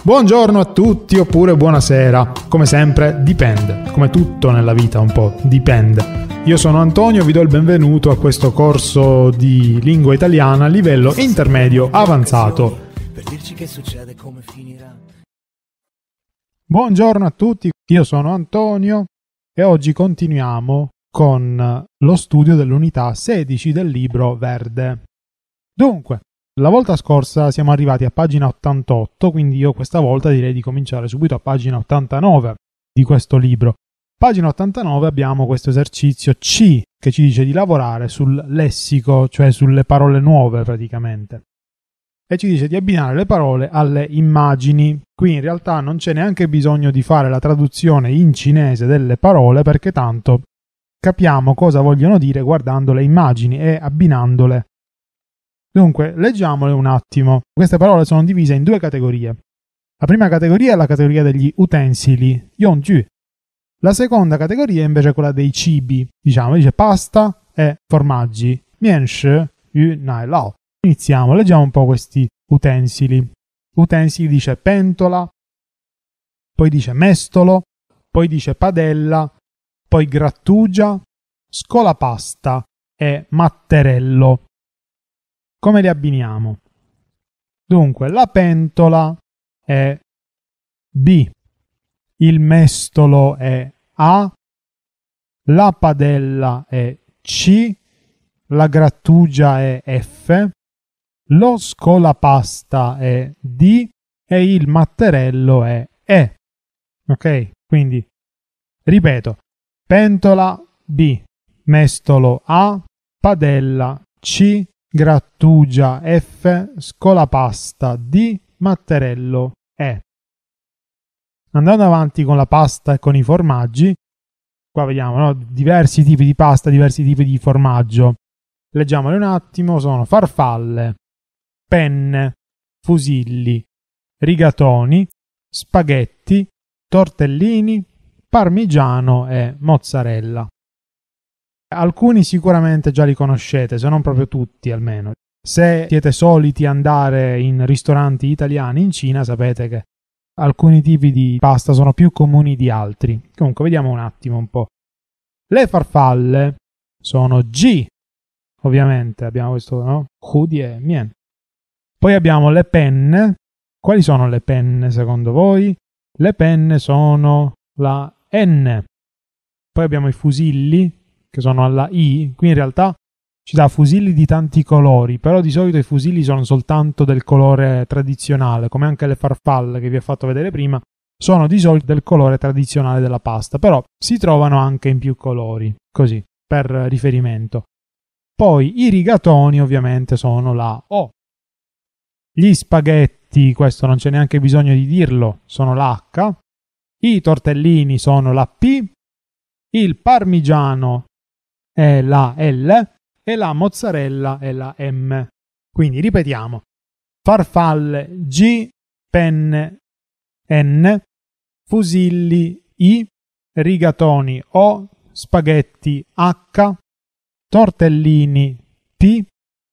Buongiorno a tutti oppure buonasera, come sempre dipende, come tutto nella vita un po' dipende. Io sono Antonio, vi do il benvenuto a questo corso di lingua italiana a livello intermedio avanzato. Per dirci che succede, come finirà. Buongiorno a tutti, io sono Antonio e oggi continuiamo con lo studio dell'unità 16 del libro verde. Dunque, la volta scorsa siamo arrivati a pagina 88, quindi io questa volta direi di cominciare subito a pagina 89 di questo libro. Pagina 89 abbiamo questo esercizio C che ci dice di lavorare sul lessico, cioè sulle parole nuove praticamente. E ci dice di abbinare le parole alle immagini. Qui in realtà non c'è neanche bisogno di fare la traduzione in cinese delle parole perché tanto capiamo cosa vogliono dire guardando le immagini e abbinandole. Dunque, leggiamole un attimo. Queste parole sono divise in due categorie. La prima categoria è la categoria degli utensili, yongju. La seconda categoria è invece quella dei cibi, dice pasta e formaggi, mianshi yu nai lao. Iniziamo, leggiamo un po' questi utensili. Utensili dice pentola, poi dice mestolo, poi dice padella, poi grattugia, scolapasta e matterello. Come li abbiniamo? Dunque, la pentola è B, il mestolo è A, la padella è C, la grattugia è F, lo scolapasta è D e il matterello è E. Ok? Quindi, ripeto, pentola B, mestolo A, padella C, grattugia F, scolapasta D, matterello E. Andando avanti con la pasta e con i formaggi, qua vediamo, no? Diversi tipi di pasta, diversi tipi di formaggio. Leggiamoli un attimo, sono farfalle, penne, fusilli, rigatoni, spaghetti, tortellini, parmigiano e mozzarella. Alcuni sicuramente già li conoscete, se non proprio tutti almeno. Se siete soliti andare in ristoranti italiani in Cina, sapete che alcuni tipi di pasta sono più comuni di altri. Comunque, vediamo un attimo un po'. Le farfalle sono G, ovviamente, abbiamo questo, no? Hudi e Mien. Poi abbiamo le penne. Quali sono le penne secondo voi? Le penne sono la N. Poi abbiamo i fusilli, che sono alla I. Qui in realtà ci dà fusilli di tanti colori, però di solito i fusilli sono soltanto del colore tradizionale, come anche le farfalle che vi ho fatto vedere prima, sono di solito del colore tradizionale della pasta, però si trovano anche in più colori, così, per riferimento. Poi i rigatoni ovviamente sono la O. Gli spaghetti, questo non c'è neanche bisogno di dirlo, sono l'H. I tortellini sono la P. Il parmigiano è la L e la mozzarella è la M. Quindi ripetiamo: farfalle G, penne N, fusilli I, rigatoni O, spaghetti H, tortellini P,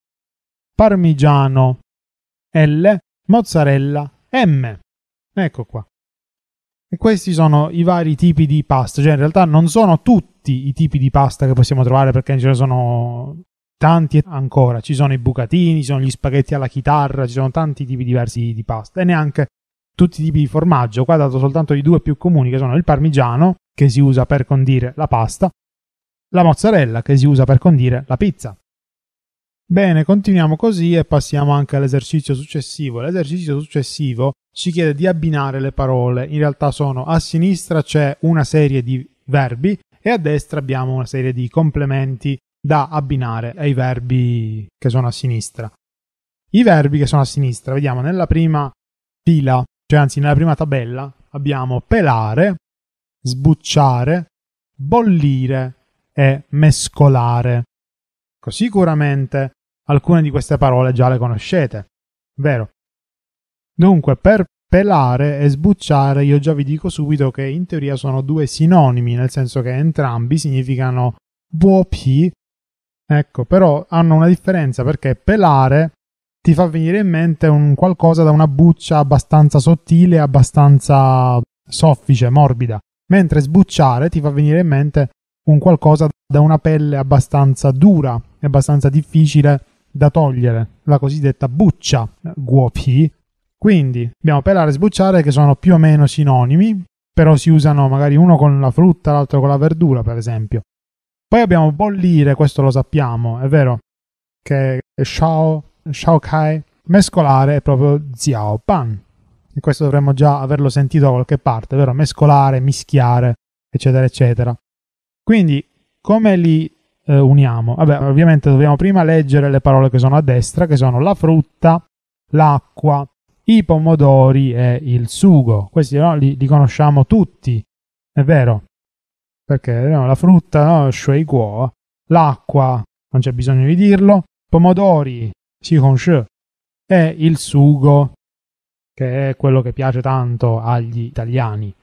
parmigiano L, mozzarella M. Ecco qua. E questi sono i vari tipi di pasta, cioè in realtà non sono tutti i tipi di pasta che possiamo trovare perché ce ne sono tanti ancora, ci sono i bucatini, ci sono gli spaghetti alla chitarra, ci sono tanti tipi diversi di pasta e neanche tutti i tipi di formaggio. Qua ho dato soltanto i due più comuni che sono il parmigiano, che si usa per condire la pasta, la mozzarella che si usa per condire la pizza. Bene, continuiamo così e passiamo anche all'esercizio successivo. L'esercizio successivo ci chiede di abbinare le parole. In realtà sono a sinistra c'è una serie di verbi e a destra abbiamo una serie di complementi da abbinare ai verbi che sono a sinistra. I verbi che sono a sinistra, vediamo nella prima fila, cioè anzi nella prima tabella, abbiamo pelare, sbucciare, bollire e mescolare. Sicuramente alcune di queste parole già le conoscete, vero? Dunque, per pelare e sbucciare io già vi dico subito che in teoria sono due sinonimi, nel senso che entrambi significano buopi, ecco, però hanno una differenza perché pelare ti fa venire in mente un qualcosa da una buccia abbastanza sottile, abbastanza soffice, morbida, mentre sbucciare ti fa venire in mente un qualcosa da una pelle abbastanza dura e abbastanza difficile da togliere, la cosiddetta buccia, guopi. Quindi abbiamo pelare e sbucciare che sono più o meno sinonimi, però si usano magari uno con la frutta, l'altro con la verdura, per esempio. Poi abbiamo bollire, questo lo sappiamo, è vero, che è shao kai, mescolare è proprio ziao pan. E questo dovremmo già averlo sentito da qualche parte, vero? Mescolare, mischiare, eccetera, eccetera. Quindi, come li uniamo? Vabbè, ovviamente dobbiamo prima leggere le parole che sono a destra, che sono la frutta, l'acqua, i pomodori e il sugo. Questi no, li conosciamo tutti, è vero? Perché no, la frutta, no, shui guo, l'acqua, non c'è bisogno di dirlo, pomodori, xi hong shi, e il sugo, che è quello che piace tanto agli italiani.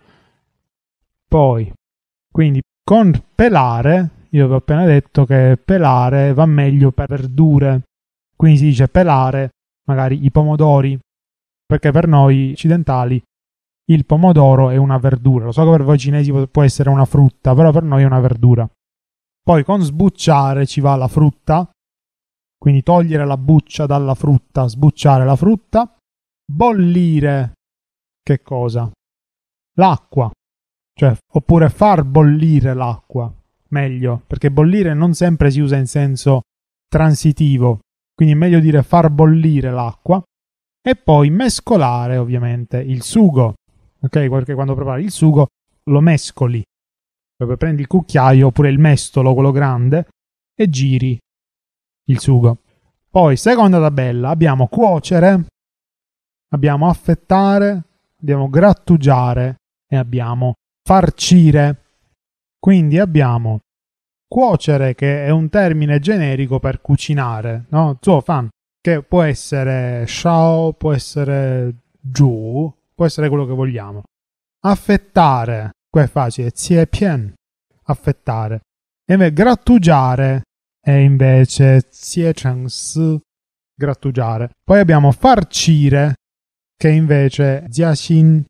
Poi, quindi con pelare, io vi ho appena detto che pelare va meglio per verdure, quindi si dice pelare magari i pomodori, perché per noi occidentali il pomodoro è una verdura. Lo so che per voi cinesi può essere una frutta, però per noi è una verdura. Poi con sbucciare ci va la frutta, quindi togliere la buccia dalla frutta, sbucciare la frutta. Bollire, che cosa? L'acqua, cioè, oppure far bollire l'acqua, meglio, perché bollire non sempre si usa in senso transitivo, quindi è meglio dire far bollire l'acqua. E poi mescolare, ovviamente, il sugo, ok? Perché quando prepari il sugo lo mescoli, proprio prendi il cucchiaio oppure il mestolo, quello grande, e giri il sugo. Poi, seconda tabella, abbiamo cuocere, abbiamo affettare, abbiamo grattugiare e abbiamo farcire. Quindi abbiamo cuocere, che è un termine generico per cucinare, no? Zuo fan, che può essere shao, può essere zhu, può essere quello che vogliamo. Affettare, qua è facile, zie pian, affettare. E invece grattugiare è invece zie cheng si, grattugiare. Poi abbiamo farcire, che invece zia xin.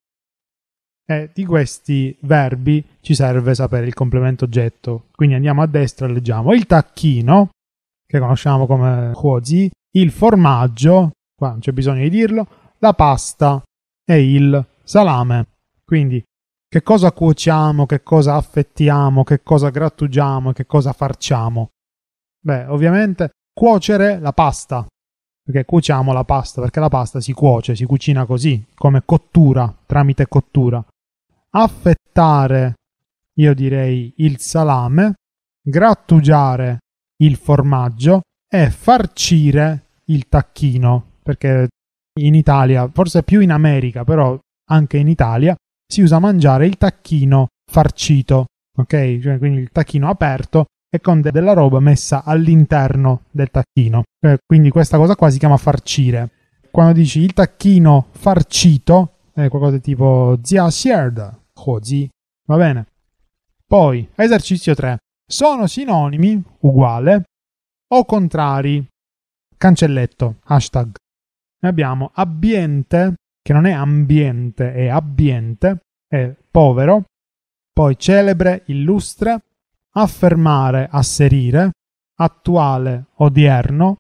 E di questi verbi ci serve sapere il complemento oggetto. Quindi andiamo a destra e leggiamo il tacchino, che conosciamo come huozi, il formaggio, qua non c'è bisogno di dirlo, la pasta e il salame. Quindi che cosa cuociamo, che cosa affettiamo, che cosa grattugiamo e che cosa farciamo? Beh, ovviamente cuocere la pasta, perché cuociamo la pasta, perché la pasta si cuoce, si cucina così, come cottura, tramite cottura. Affettare, io direi il salame, grattugiare il formaggio e farcire il tacchino, perché in Italia, forse più in America, però anche in Italia, si usa mangiare il tacchino farcito, ok? Cioè, quindi il tacchino aperto e con della roba messa all'interno del tacchino. Quindi questa cosa qua si chiama farcire. Quando dici il tacchino farcito, è qualcosa tipo zia xierd, hozi, va bene? Poi, esercizio 3. Sono sinonimi, uguale, o contrari, cancelletto, hashtag. Ne abbiamo ambiente, che non è ambiente, è ambiente, è povero. Poi celebre, illustre, affermare, asserire, attuale, odierno,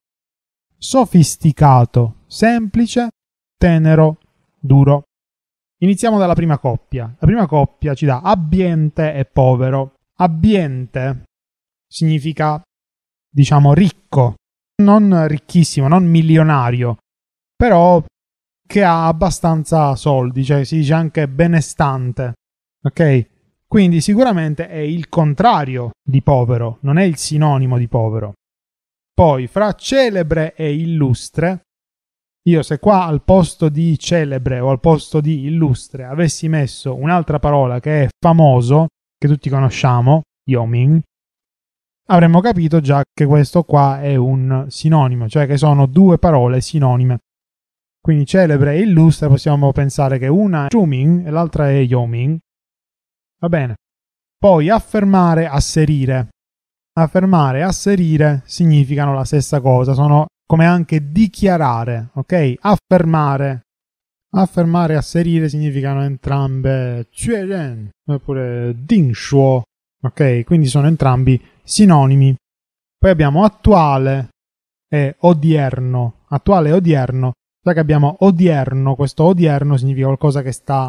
sofisticato, semplice, tenero, duro. Iniziamo dalla prima coppia. La prima coppia ci dà abbiente e povero. Abbiente significa, diciamo, ricco, non ricchissimo, non milionario, però che ha abbastanza soldi, cioè si dice anche benestante, ok? Quindi sicuramente è il contrario di povero, non è il sinonimo di povero. Poi, fra celebre e illustre, io se qua al posto di celebre o al posto di illustre avessi messo un'altra parola che è famoso, che tutti conosciamo, Yoming, avremmo capito già che questo qua è un sinonimo, cioè che sono due parole sinonime. Quindi celebre e illustre possiamo pensare che una è Zhuming e l'altra è Yoming. Va bene. Poi affermare, asserire. Affermare e asserire significano la stessa cosa, sono come anche dichiarare, ok? Affermare. Affermare e asserire significano entrambe 确认 oppure 定说, ok? Quindi sono entrambi sinonimi. Poi abbiamo attuale e odierno. Attuale e odierno. Già che abbiamo odierno, questo odierno significa qualcosa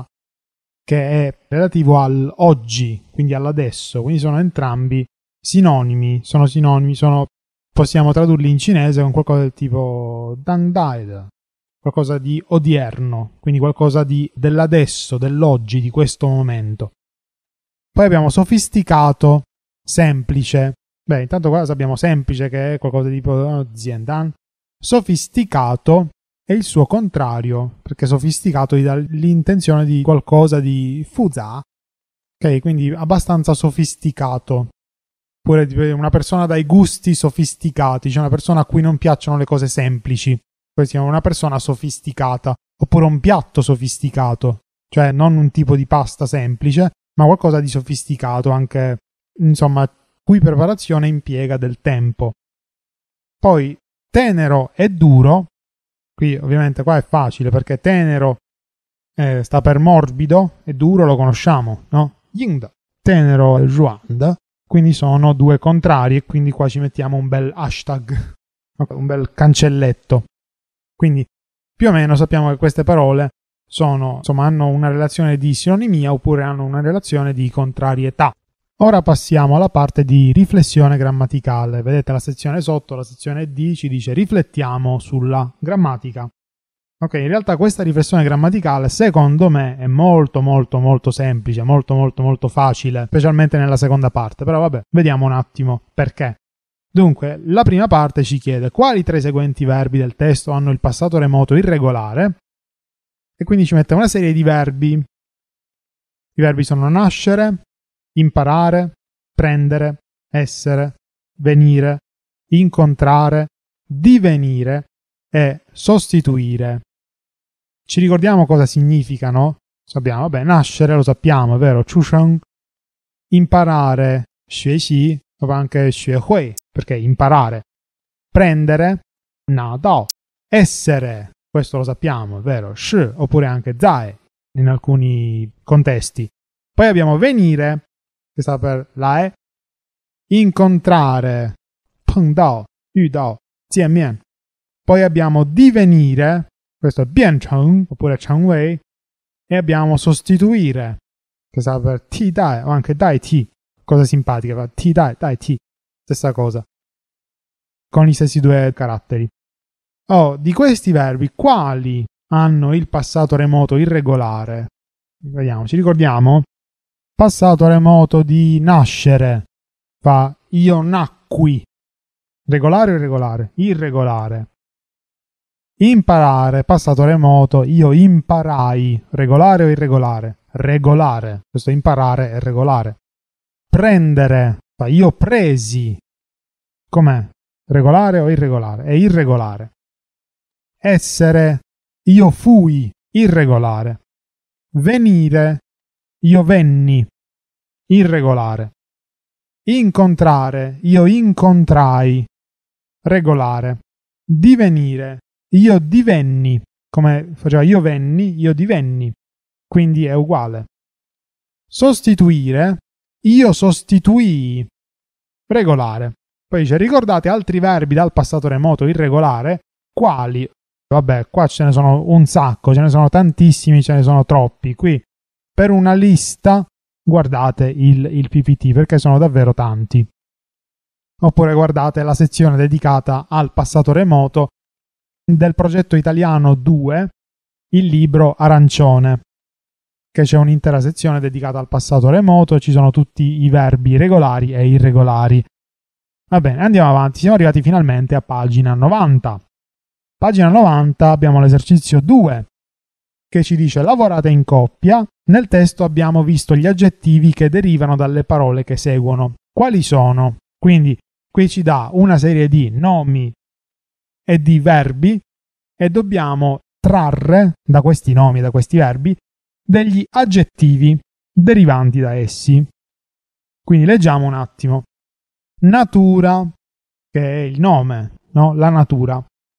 che è relativo al oggi, quindi all'adesso. Quindi sono entrambi sinonimi. Possiamo tradurli in cinese con qualcosa del tipo dan dai, qualcosa di odierno, quindi qualcosa dell'adesso, dell'oggi, di questo momento. Poi abbiamo sofisticato, semplice. Beh, intanto qua abbiamo semplice, che è qualcosa di tipo ziendan. Sofisticato è il suo contrario, perché sofisticato gli dà l'intenzione di qualcosa di fuza, ok? Quindi abbastanza sofisticato. Oppure una persona dai gusti sofisticati, cioè una persona a cui non piacciono le cose semplici. Poi siamo una persona sofisticata, oppure un piatto sofisticato, cioè non un tipo di pasta semplice, ma qualcosa di sofisticato, anche, insomma, cui preparazione impiega del tempo. Poi tenero e duro, qui ovviamente qua è facile perché tenero sta per morbido e duro lo conosciamo, no? Yingda, tenero e ruanda, quindi sono due contrari e quindi qua ci mettiamo un bel hashtag, un bel cancelletto. Quindi più o meno sappiamo che queste parole hanno una relazione di sinonimia oppure hanno una relazione di contrarietà. Ora passiamo alla parte di riflessione grammaticale. Vedete la sezione sotto, la sezione D, ci dice riflettiamo sulla grammatica. Ok, in realtà questa riflessione grammaticale secondo me è molto molto molto semplice, molto molto molto facile, specialmente nella seconda parte, però vabbè, vediamo un attimo perché. Dunque, la prima parte ci chiede quali tra i seguenti verbi del testo hanno il passato remoto irregolare e quindi ci mette una serie di verbi. I verbi sono nascere, imparare, prendere, essere, venire, incontrare, divenire e sostituire. Ci ricordiamo cosa significano? Sappiamo, vabbè, nascere lo sappiamo, è vero, 出生, imparare, 学习, o anche 学会, perché imparare, prendere, 拿到, essere, questo lo sappiamo, è vero, 是, oppure anche 在 in alcuni contesti. Poi abbiamo venire, che sta per la incontrare, 碰到, 遇到, 见面. Poi abbiamo divenire, questo è 变成 oppure 成为, e abbiamo sostituire, che sta per 替代 o anche 代替. Cosa simpatica, 替代, 代替, stessa cosa, con gli stessi due caratteri. Di questi verbi, quali hanno il passato remoto irregolare? Vediamo, ci ricordiamo? Passato remoto di nascere, fa io nacqui. Regolare o irregolare? Irregolare. Imparare, passato remoto, io imparai. Regolare o irregolare? Regolare. Questo imparare è regolare. Prendere, fa io presi. Com'è? Regolare o irregolare? È irregolare. Essere, io fui. Irregolare. Venire, io venni. Irregolare. Incontrare, io incontrai. Regolare. Divenire, io divenni. Come faceva io venni, io divenni. Quindi è uguale. Sostituire, io sostituii. Regolare. Poi dice ricordate altri verbi dal passato remoto irregolare. Quali? Vabbè, qua ce ne sono un sacco, ce ne sono tantissimi, ce ne sono troppi. Qui per una lista guardate il PPT perché sono davvero tanti. Oppure guardate la sezione dedicata al passato remoto del progetto italiano 2, il libro arancione, che c'è un'intera sezione dedicata al passato remoto, ci sono tutti i verbi regolari e irregolari. Va bene, andiamo avanti, siamo arrivati finalmente a pagina 90. Pagina 90 abbiamo l'esercizio 2, che ci dice lavorate in coppia. Nel testo abbiamo visto gli aggettivi che derivano dalle parole che seguono. Quali sono? Quindi qui ci dà una serie di nomi e di verbi e dobbiamo trarre da questi nomi, da questi verbi, degli aggettivi derivanti da essi. Quindi leggiamo un attimo. Natura, che è il nome, no? La natura.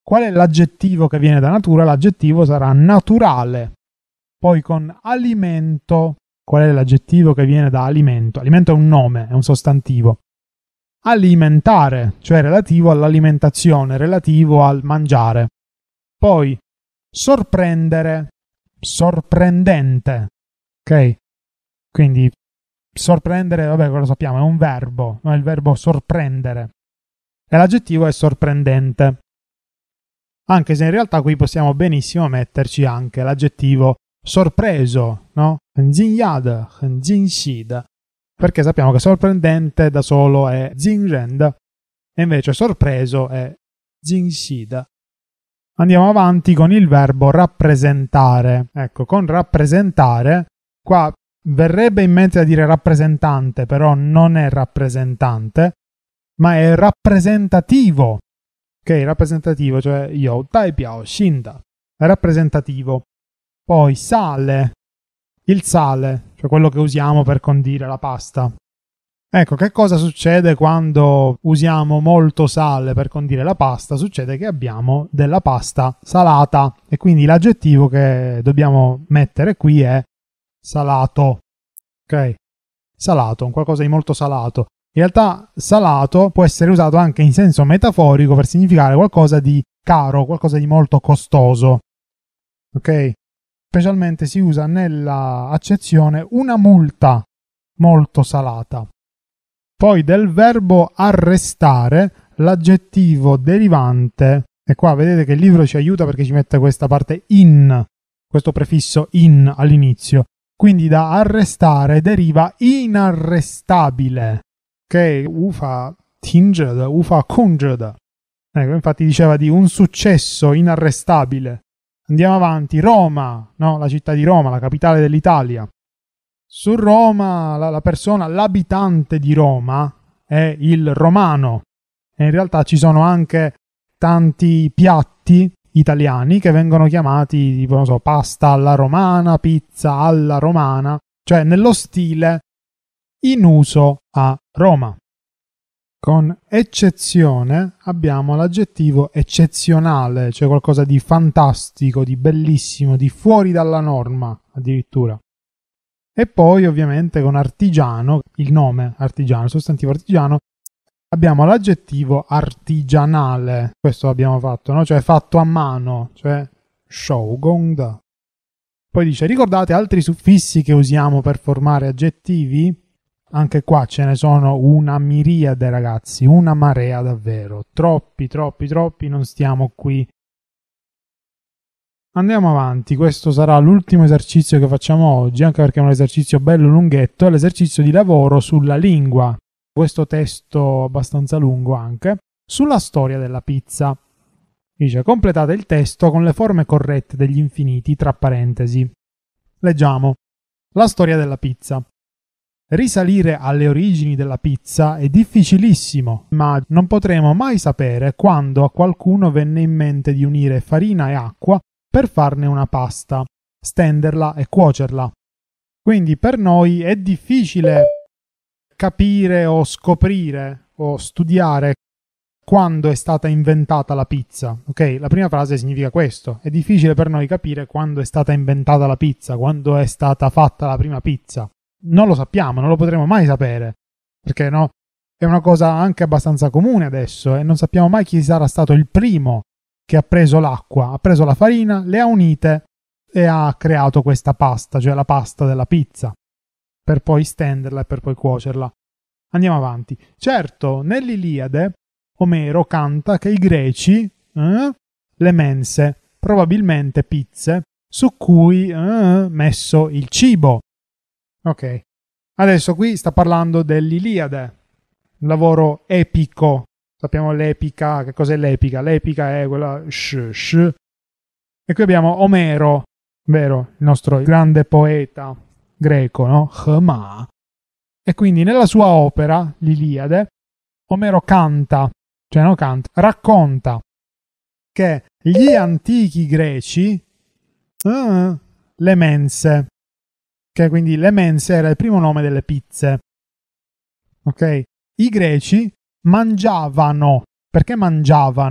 Qual è l'aggettivo che viene da natura? L'aggettivo sarà naturale. Poi con alimento, qual è l'aggettivo che viene da alimento? Alimento è un nome, è un sostantivo. Alimentare, cioè relativo all'alimentazione, relativo al mangiare. Poi sorprendere, sorprendente, ok? Quindi sorprendere, vabbè, lo sappiamo, è un verbo, no? Il verbo sorprendere. E l'aggettivo è sorprendente. Anche se in realtà qui possiamo benissimo metterci anche l'aggettivo sorpreso, no? 很惊讶的,很惊喜的. Perché sappiamo che sorprendente da solo è 惊人的 e invece sorpreso è 惊喜的. Andiamo avanti con il verbo rappresentare. Ecco, con rappresentare, qua verrebbe in mente da dire rappresentante, però non è rappresentante, ma è rappresentativo. Ok, rappresentativo, cioè io, 代表性的, è rappresentativo. Poi sale, il sale, cioè quello che usiamo per condire la pasta. Ecco, che cosa succede quando usiamo molto sale per condire la pasta? Succede che abbiamo della pasta salata e quindi l'aggettivo che dobbiamo mettere qui è salato. Ok? Salato, un qualcosa di molto salato. In realtà salato può essere usato anche in senso metaforico per significare qualcosa di caro, qualcosa di molto costoso. Ok? Specialmente si usa nella accezione una multa molto salata. Poi del verbo arrestare, l'aggettivo derivante, e qua vedete che il libro ci aiuta perché ci mette questa parte in, questo prefisso in all'inizio. Quindi da arrestare deriva inarrestabile, che ufa tinged, ufa kunged. Ecco, infatti diceva di un successo inarrestabile. Andiamo avanti, Roma, no? La città di Roma, la capitale dell'Italia. Su Roma, la persona, l'abitante di Roma è il romano. E in realtà ci sono anche tanti piatti italiani che vengono chiamati, tipo, non so, pasta alla romana, pizza alla romana, cioè nello stile in uso a Roma. Con eccezione abbiamo l'aggettivo eccezionale, cioè qualcosa di fantastico, di bellissimo, di fuori dalla norma addirittura. E poi ovviamente con artigiano, il nome artigiano, il sostantivo artigiano, abbiamo l'aggettivo artigianale. Questo abbiamo fatto, no? Cioè fatto a mano, cioè 手工的. Poi dice, ricordate altri suffissi che usiamo per formare aggettivi? Anche qua ce ne sono una miriade, ragazzi, una marea davvero. Troppi, non stiamo qui. Andiamo avanti, questo sarà l'ultimo esercizio che facciamo oggi, anche perché è un esercizio bello lunghetto, è l'esercizio di lavoro sulla lingua. Questo testo abbastanza lungo anche, sulla storia della pizza. Dice, completate il testo con le forme corrette degli infiniti tra parentesi. Leggiamo. La storia della pizza. Risalire alle origini della pizza è difficilissimo, ma non potremo mai sapere quando a qualcuno venne in mente di unire farina e acqua per farne una pasta, stenderla e cuocerla. Quindi per noi è difficile capire o scoprire o studiare quando è stata inventata la pizza. Ok, la prima frase significa questo. È difficile per noi capire quando è stata inventata la pizza, quando è stata fatta la prima pizza. Non lo sappiamo, non lo potremo mai sapere, perché no, è una cosa anche abbastanza comune adesso e non sappiamo mai chi sarà stato il primo che ha preso l'acqua, ha preso la farina, le ha unite e ha creato questa pasta, cioè la pasta della pizza, per poi stenderla e per poi cuocerla. Andiamo avanti. Certo, nell'Iliade Omero canta che i greci, le mense, probabilmente pizze, su cui messo il cibo. Ok, adesso qui sta parlando dell'Iliade, un lavoro epico. Sappiamo l'epica, che cos'è l'epica? L'epica è quella sh. E qui abbiamo Omero, vero? Il nostro grande poeta greco, no? Homa. E quindi nella sua opera, l'Iliade, Omero canta, cioè non canta, racconta che gli antichi greci, le mense, che quindi le mense era il primo nome delle pizze. Ok? I greci mangiavano. Perché mangiavano?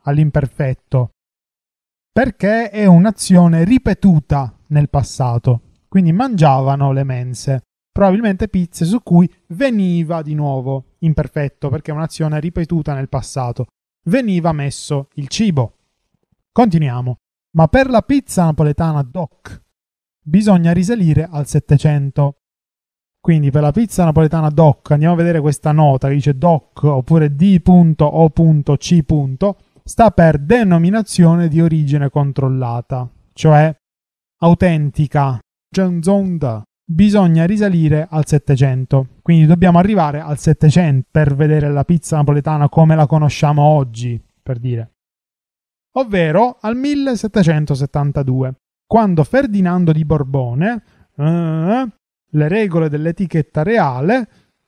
all'imperfetto? Perché è un'azione ripetuta nel passato. Quindi mangiavano le mense, probabilmente pizze su cui veniva di nuovo imperfetto, perché è un'azione ripetuta nel passato. Veniva messo il cibo. Continuiamo. Ma per la pizza napoletana DOC bisogna risalire al 700. Quindi per la pizza napoletana DOC andiamo a vedere questa nota che dice DOC oppure D.O.C. sta per denominazione di origine controllata, cioè autentica. Bisogna risalire al 700. Quindi dobbiamo arrivare al 700 per vedere la pizza napoletana come la conosciamo oggi, per dire. Ovvero al 1772, quando Ferdinando di Borbone, le regole dell'etichetta reale,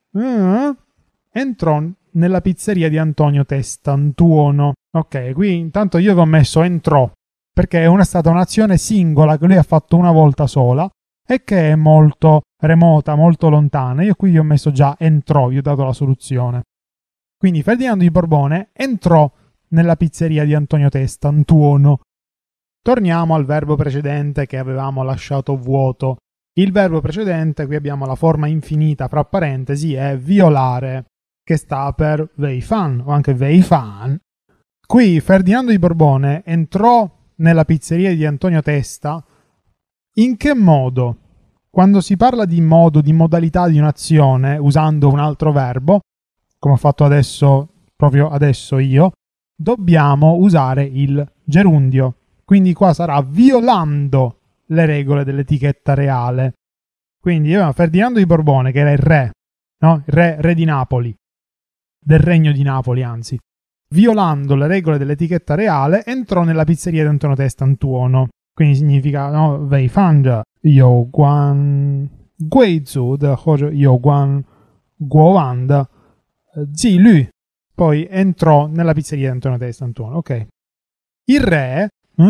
entrò nella pizzeria di Antonio Testantuono. Ok, qui intanto io vi ho messo entrò, perché è stata un'azione singola che lui ha fatto una volta sola e che è molto remota, molto lontana. Io qui vi ho messo già entrò, vi ho dato la soluzione. Quindi Ferdinando di Borbone entrò nella pizzeria di Antonio Testantuono. Torniamo al verbo precedente che avevamo lasciato vuoto. Il verbo precedente, qui abbiamo la forma infinita fra parentesi, è violare, che sta per veifan o anche veifan. Qui Ferdinando di Borbone entrò nella pizzeria di Antonio Testa. In che modo? Quando si parla di modo, di modalità di un'azione, usando un altro verbo, come ho fatto adesso, proprio adesso io, dobbiamo usare il gerundio. Quindi qua sarà violando le regole dell'etichetta reale. Quindi Ferdinando di Borbone, che era il re, no? Il re di Napoli, del regno di Napoli anzi, violando le regole dell'etichetta reale, entrò nella pizzeria di Antonio Testantuono. Quindi significa, no, Wei Fang Yo Guan Guizu de Hojo Yo Guan Guowan Zi Lu. Poi entrò nella pizzeria di Antonio Testantuono. Ok. Il re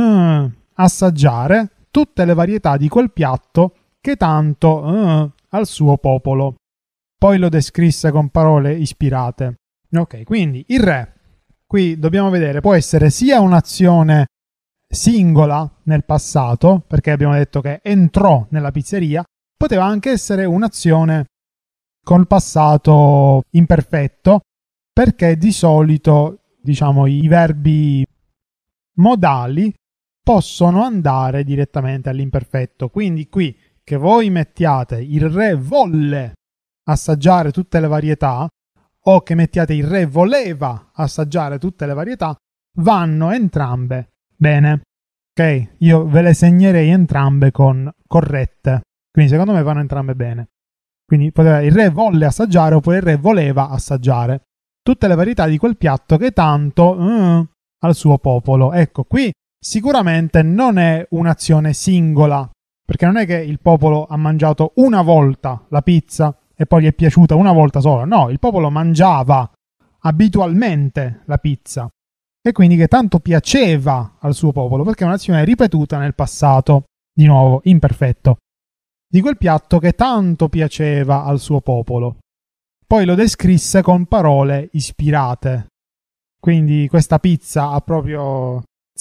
assaggiare tutte le varietà di quel piatto che tanto al suo popolo. Poi lo descrisse con parole ispirate. Ok, quindi il re, qui dobbiamo vedere, può essere sia un'azione singola nel passato, perché abbiamo detto che entrò nella pizzeria, poteva anche essere un'azione col passato imperfetto, perché di solito, diciamo, i verbi modali possono andare direttamente all'imperfetto. Quindi qui che voi mettiate il re volle assaggiare tutte le varietà o che mettiate il re voleva assaggiare tutte le varietà, vanno entrambe bene. Ok, io ve le segnerei entrambe con corrette. Quindi secondo me vanno entrambe bene. Quindi il re volle assaggiare oppure il re voleva assaggiare tutte le varietà di quel piatto che tanto al suo popolo. Ecco, qui sicuramente non è un'azione singola, perché non è che il popolo ha mangiato una volta la pizza e poi gli è piaciuta una volta sola. No, il popolo mangiava abitualmente la pizza e quindi che tanto piaceva al suo popolo, perché è un'azione ripetuta nel passato, di nuovo imperfetto, di quel piatto che tanto piaceva al suo popolo. Poi lo descrisse con parole ispirate. Quindi questa pizza ha proprio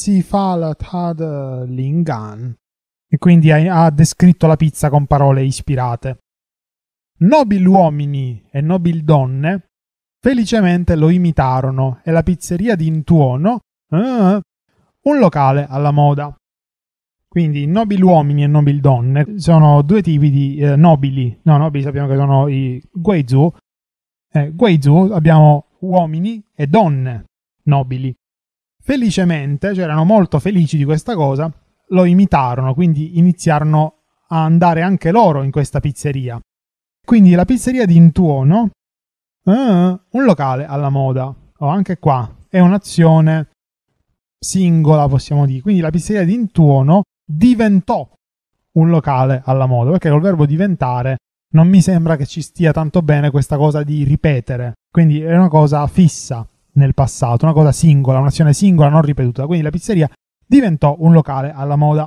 Zifalat Lingan, e quindi ha descritto la pizza con parole ispirate. Nobiluomini e nobildonne felicemente lo imitarono e la pizzeria di Intuono un locale alla moda. Quindi nobiluomini e nobildonne sono due tipi di nobili. No, nobili sappiamo che sono i Guizhou. Guizhou abbiamo uomini e donne nobili. Felicemente, cioè erano molto felici di questa cosa, lo imitarono, quindi iniziarono a andare anche loro in questa pizzeria. Quindi la pizzeria di Intuono, un locale alla moda. Anche qua è un'azione singola, possiamo dire. Quindi la pizzeria di Intuono diventò un locale alla moda, perché col verbo diventare non mi sembra che ci stia tanto bene questa cosa di ripetere. Quindi è una cosa fissa nel passato, una cosa singola, un'azione singola non ripetuta. Quindi la pizzeria diventò un locale alla moda.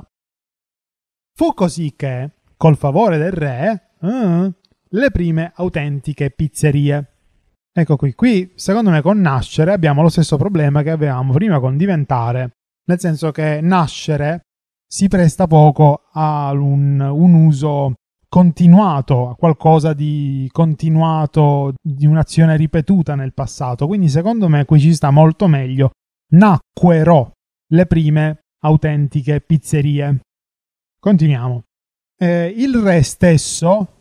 Fu così che, col favore del re, le prime autentiche pizzerie Ecco qui secondo me con nascere abbiamo lo stesso problema che avevamo prima con diventare, nel senso che nascere si presta poco a un uso continuato, a qualcosa di continuato, di un'azione ripetuta nel passato. Quindi secondo me qui ci sta molto meglio nacquero le prime autentiche pizzerie. Continuiamo. Il re stesso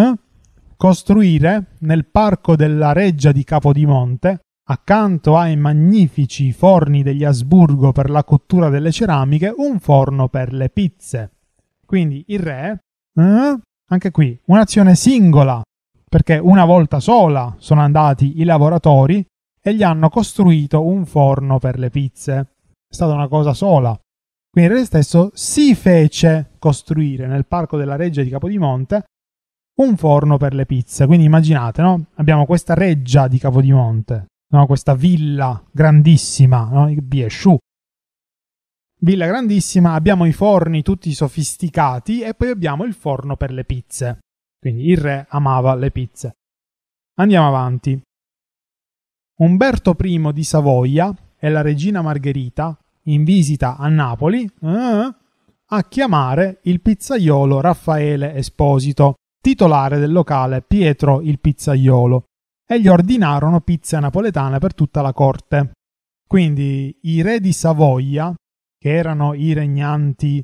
costruire nel parco della Reggia di Capodimonte, accanto ai magnifici forni degli Asburgo per la cottura delle ceramiche, un forno per le pizze. Quindi il re, anche qui, un'azione singola, perché una volta sola sono andati i lavoratori e gli hanno costruito un forno per le pizze. È stata una cosa sola. Quindi il re stesso si fece costruire nel parco della Reggia di Capodimonte un forno per le pizze. Quindi immaginate, no? Abbiamo questa Reggia di Capodimonte, no? Questa villa grandissima, no? Biesciù. Villa grandissima, abbiamo i forni tutti sofisticati e poi abbiamo il forno per le pizze. Quindi il re amava le pizze. Andiamo avanti. Umberto I di Savoia e la regina Margherita in visita a Napoli a chiamare il pizzaiolo Raffaele Esposito, titolare del locale Pietro il Pizzaiolo, e gli ordinarono pizze napoletane per tutta la corte. Quindi i re di Savoia, che erano i regnanti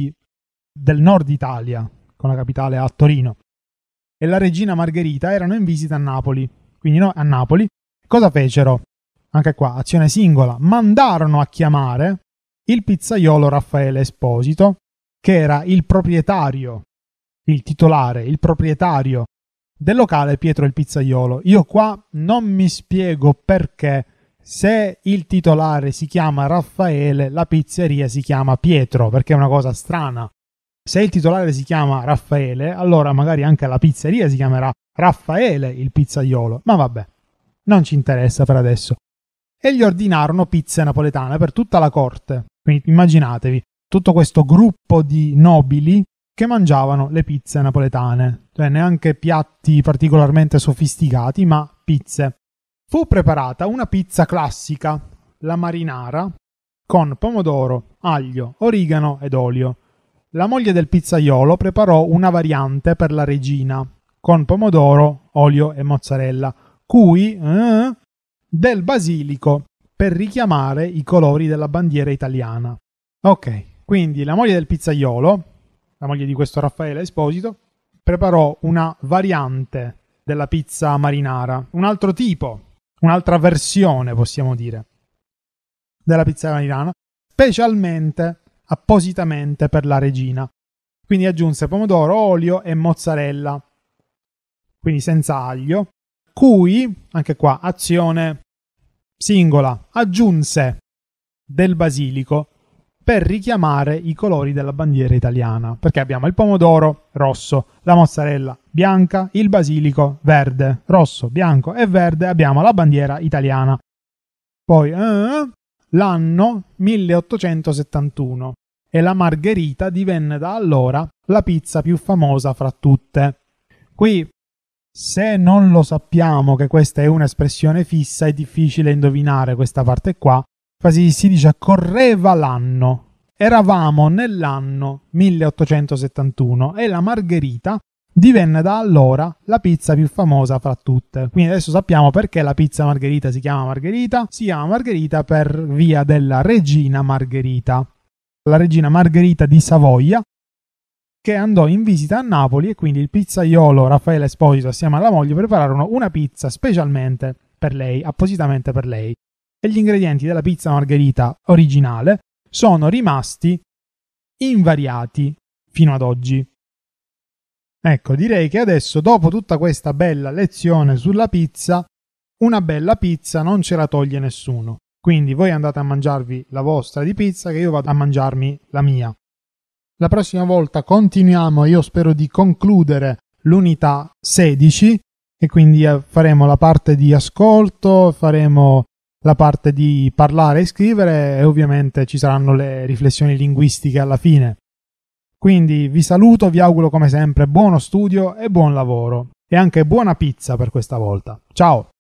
del nord Italia, con la capitale a Torino, e la regina Margherita erano in visita a Napoli. Quindi a Napoli cosa fecero? Anche qua, azione singola, mandarono a chiamare il pizzaiolo Raffaele Esposito, che era il proprietario, il titolare, il proprietario del locale Pietro il Pizzaiolo. Io qua non mi spiego perché, se il titolare si chiama Raffaele, la pizzeria si chiama Pietro, perché è una cosa strana. Se il titolare si chiama Raffaele, allora magari anche la pizzeria si chiamerà Raffaele il Pizzaiolo. Ma vabbè, non ci interessa per adesso. E gli ordinarono pizze napoletane per tutta la corte. Quindi immaginatevi tutto questo gruppo di nobili che mangiavano le pizze napoletane, cioè neanche piatti particolarmente sofisticati, ma pizze. Fu preparata una pizza classica, la marinara, con pomodoro, aglio, origano ed olio. La moglie del pizzaiolo preparò una variante per la regina, con pomodoro, olio e mozzarella, cui del basilico per richiamare i colori della bandiera italiana. Ok, quindi la moglie del pizzaiolo, la moglie di questo Raffaele Esposito, preparò una variante della pizza marinara, un altro tipo, un'altra versione, possiamo dire, della pizza marinara, specialmente, appositamente per la regina. Quindi aggiunse pomodoro, olio e mozzarella, quindi senza aglio, cui, anche qua, azione singola, aggiunse del basilico per richiamare i colori della bandiera italiana, perché abbiamo il pomodoro rosso, la mozzarella bianca, il basilico verde, rosso, bianco e verde, abbiamo la bandiera italiana. Poi l'anno 1871 e la margherita divenne da allora la pizza più famosa fra tutte. Qui, se non lo sappiamo che questa è un'espressione fissa, è difficile indovinare questa parte qua. Quasi si dice correva l'anno. Eravamo nell'anno 1871 e la margherita divenne da allora la pizza più famosa fra tutte. Quindi adesso sappiamo perché la pizza margherita si chiama margherita. Si chiama margherita per via della regina Margherita. La regina Margherita di Savoia, che andò in visita a Napoli, e quindi il pizzaiolo Raffaele Esposito assieme alla moglie prepararono una pizza specialmente per lei, appositamente per lei. E gli ingredienti della pizza margherita originale sono rimasti invariati fino ad oggi. Ecco, direi che adesso, dopo tutta questa bella lezione sulla pizza, una bella pizza non ce la toglie nessuno. Quindi voi andate a mangiarvi la vostra di pizza, che io vado a mangiarmi la mia. La prossima volta continuiamo, io spero di concludere l'unità 16 e quindi faremo la parte di ascolto, faremo la parte di parlare e scrivere e ovviamente ci saranno le riflessioni linguistiche alla fine. Quindi vi saluto, vi auguro come sempre buono studio e buon lavoro e anche buona pizza per questa volta. Ciao!